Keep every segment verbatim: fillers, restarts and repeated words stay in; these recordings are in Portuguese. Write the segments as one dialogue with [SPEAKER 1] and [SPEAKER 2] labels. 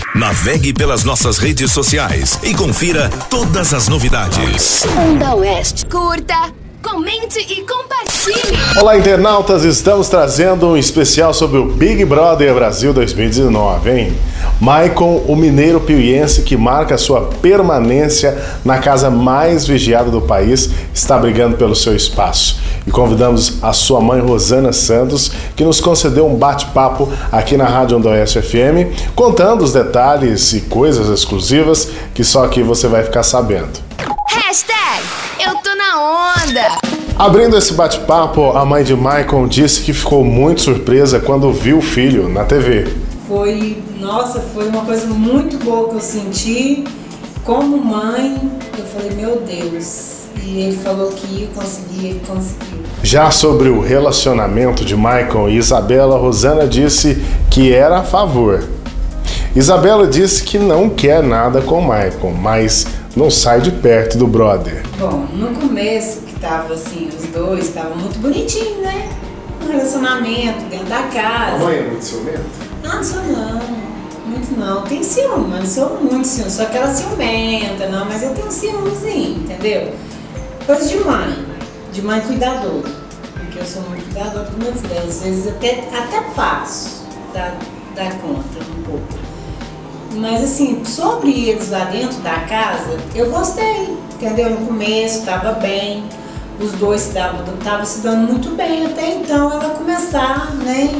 [SPEAKER 1] Navegue pelas nossas redes sociais e confira todas as novidades.
[SPEAKER 2] Onda Oeste. Curta, comente e compartilhe.
[SPEAKER 3] Olá, internautas, estamos trazendo um especial sobre o Big Brother Brasil dois mil e dezenove, hein? Maicon, o mineiro piuiense que marca sua permanência na casa mais vigiada do país, está brigando pelo seu espaço. E convidamos a sua mãe, Rosana Santos, que nos concedeu um bate-papo aqui na Rádio Onda Oeste F M, contando os detalhes e coisas exclusivas que só aqui você vai ficar sabendo.
[SPEAKER 2] Hashtag eu tô na onda.
[SPEAKER 3] Abrindo esse bate-papo, a mãe de Maicon disse que ficou muito surpresa quando viu o filho na T V.
[SPEAKER 4] Foi, nossa, foi uma coisa muito boa que eu senti. Como mãe, eu falei, meu Deus. E ele falou que ia conseguir, ele conseguiu.
[SPEAKER 3] Já sobre o relacionamento de Maicon e Isabela, Rosana disse que era a favor. Isabela disse que não quer nada com Maicon, mas não sai de perto do brother.
[SPEAKER 4] Bom, no começo que tava assim, os dois estavam muito bonitinhos, né? Um relacionamento dentro da casa.
[SPEAKER 3] A mãe é muito ciumenta?
[SPEAKER 4] Ah, não sou não, muito não. Tem ciúme, mas não sou muito ciúme. Só aquela ciumenta, não, mas eu tenho ciúmezinho, entendeu? Coisa de mãe, de mãe cuidadora. Porque eu sou muito cuidadora do meu filho. Às vezes até, até passo da, da conta um pouco. Mas assim, sobre eles lá dentro da casa, eu gostei, entendeu? No começo estava bem, os dois estavam se dando muito bem até então ela começar, né?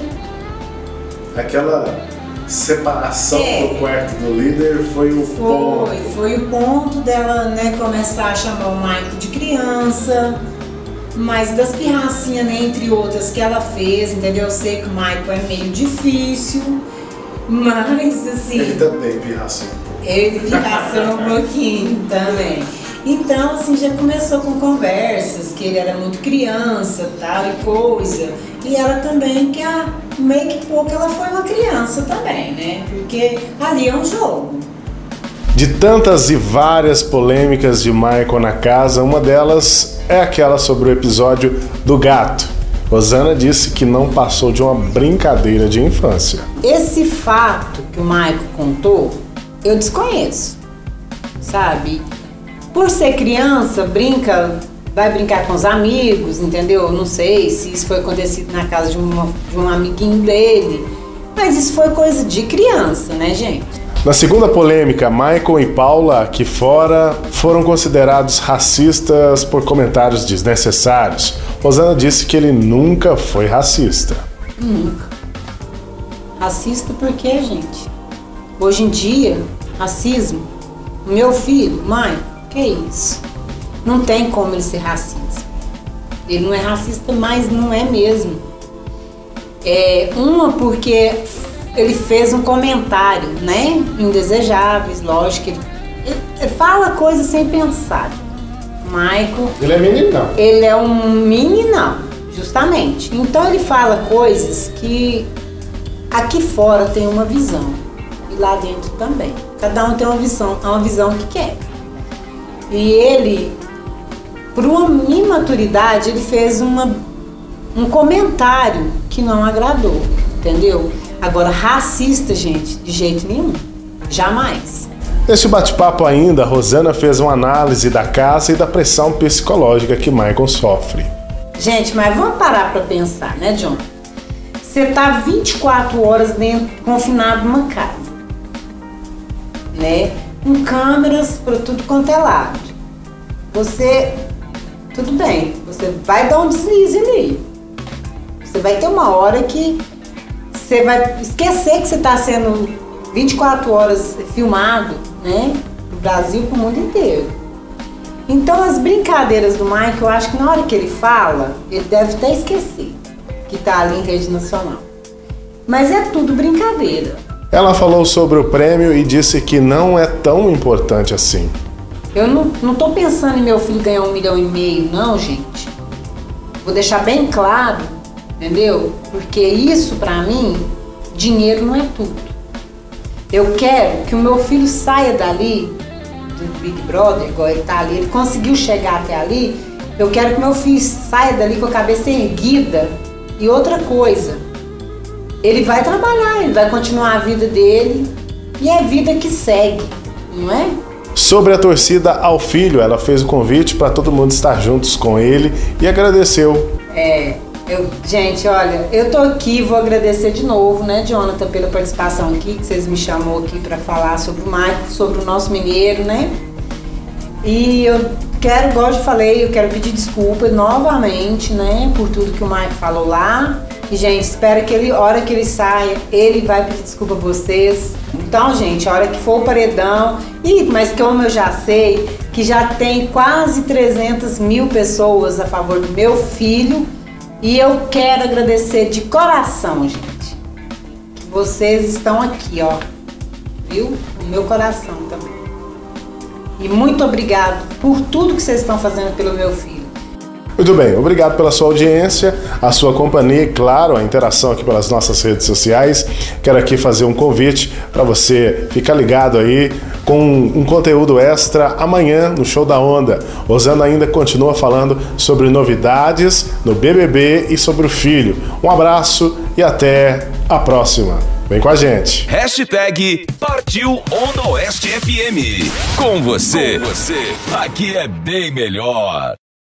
[SPEAKER 3] Aquela separação
[SPEAKER 4] é.
[SPEAKER 3] do quarto do líder foi o
[SPEAKER 4] foi,
[SPEAKER 3] ponto.
[SPEAKER 4] Foi o ponto dela, né, começar a chamar o Maicon de criança, mas das pirracinhas, né, entre outras que ela fez, entendeu? Eu sei que o Maicon é meio difícil, mas assim...
[SPEAKER 3] Ele também pirração.
[SPEAKER 4] Ele pirraçou um pouquinho também. Então, assim, já começou com conversas, que ele era muito criança, tal e coisa. E ela também, que a, meio que pouco ela foi uma criança também, né? Porque ali é um jogo.
[SPEAKER 3] De tantas e várias polêmicas de Maicon na casa, uma delas é aquela sobre o episódio do gato. Rosana disse que não passou de uma brincadeira de infância.
[SPEAKER 4] Esse fato que o Maicon contou, eu desconheço, sabe? Por ser criança, brinca, vai brincar com os amigos, entendeu? Não sei se isso foi acontecido na casa de, uma, de um amiguinho dele, mas isso foi coisa de criança, né, gente?
[SPEAKER 3] Na segunda polêmica, Maicon e Paula, aqui fora, foram considerados racistas por comentários desnecessários. Rosana disse que ele nunca foi racista.
[SPEAKER 4] Nunca. Racista por quê, gente? Hoje em dia, racismo, meu filho, mãe, que isso? Não tem como ele ser racista. Ele não é racista, mas não é mesmo. É, uma porque ele fez um comentário, né? Indesejáveis, lógico. Ele, ele, ele fala coisas sem pensar. Maicon...
[SPEAKER 3] Ele é meninão.
[SPEAKER 4] Ele é um meninão, justamente. Então ele fala coisas que aqui fora tem uma visão. E lá dentro também. Cada um tem uma visão, uma visão que quer. E ele, por uma imaturidade, ele fez uma, um comentário que não agradou, entendeu? Agora, racista, gente, de jeito nenhum. Jamais.
[SPEAKER 3] Neste bate-papo ainda, Rosana fez uma análise da casa e da pressão psicológica que Maicon sofre.
[SPEAKER 4] Gente, mas vamos parar pra pensar, né, John? Você tá vinte e quatro horas dentro, confinado numa casa, né? Com câmeras para tudo quanto é lado. Você, tudo bem, você vai dar um deslize ali. Você vai ter uma hora que você vai esquecer que você está sendo vinte e quatro horas filmado, né? No Brasil, pro mundo inteiro. Então as brincadeiras do Mike, eu acho que na hora que ele fala, ele deve até esquecer que está ali em rede nacional. Mas é tudo brincadeira.
[SPEAKER 3] Ela falou sobre o prêmio e disse que não é tão importante assim.
[SPEAKER 4] Eu não, não tô pensando em meu filho ganhar um milhão e meio, não, gente. Vou deixar bem claro, entendeu? Porque isso, pra mim, dinheiro não é tudo. Eu quero que o meu filho saia dali, do Big Brother, igual ele tá ali, ele conseguiu chegar até ali, eu quero que meu filho saia dali com a cabeça erguida. E outra coisa, ele vai trabalhar, ele vai continuar a vida dele, E é vida que segue, não é?
[SPEAKER 3] Sobre a torcida ao filho, ela fez o convite para todo mundo estar juntos com ele e agradeceu.
[SPEAKER 4] É, eu, gente, olha, eu tô aqui, vou agradecer de novo, né, Jonathan, pela participação aqui, que vocês me chamou aqui para falar sobre o Maicon, sobre o nosso mineiro, né? E eu quero, igual eu já falei, eu quero pedir desculpa novamente, né, por tudo que o Maicon falou lá. E, gente, espero que ele, a hora que ele saia, ele vai pedir desculpa a vocês. Então, gente, a hora que for o paredão, e, mas como eu já sei que já tem quase trezentas mil pessoas a favor do meu filho, e eu quero agradecer de coração, gente, que vocês estão aqui, ó, viu? No meu coração também. E muito obrigado por tudo que vocês estão fazendo pelo meu filho.
[SPEAKER 3] Muito bem, obrigado pela sua audiência, a sua companhia e, claro, a interação aqui pelas nossas redes sociais. Quero aqui fazer um convite para você ficar ligado aí com um conteúdo extra amanhã no Show da Onda. Rosana ainda continua falando sobre novidades no B B B e sobre o filho. Um abraço e até a próxima. Vem com a gente.
[SPEAKER 1] Hashtag Partiu Onda Oeste F M. Com você, Com você, aqui é bem melhor.